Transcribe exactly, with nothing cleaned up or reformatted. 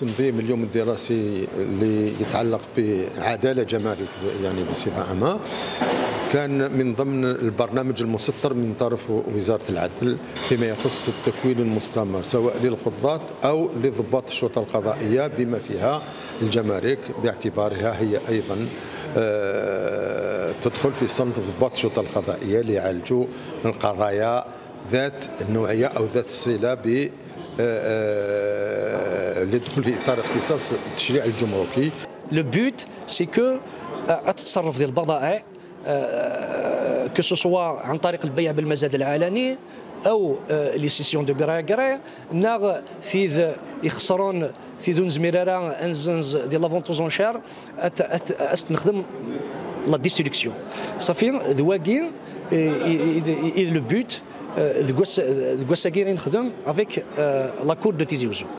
تنظيم اليوم الدراسي اللي يتعلق بعدالة جمارك يعني بصفة عامة كان من ضمن البرنامج المسطر من طرف وزارة العدل فيما يخص التكوين المستمر سواء للقضاة أو لضباط الشرطة القضائية بما فيها الجمارك باعتبارها هي أيضا تدخل في صنف ضباط الشرطة القضائية ليعالجوا القضايا ذات النوعية أو ذات الصلة ب اللي يدخل في اطار اختصاص التشريع الجمركي. لو بوت سي كو التصرف ديال البضائع كو سوسوا عن طريق البيع بالمزاد العلني او لي سيسيون دو غرا غرا ناغ فيذ يخسرون في دون زميرارا انزنز ديال لافونتوزون شار استنخدم لا ديستركسيون صافي دواكين لو بوت دكواس دكواس كاين نخدم افيك لا كور دو تيزي وزو.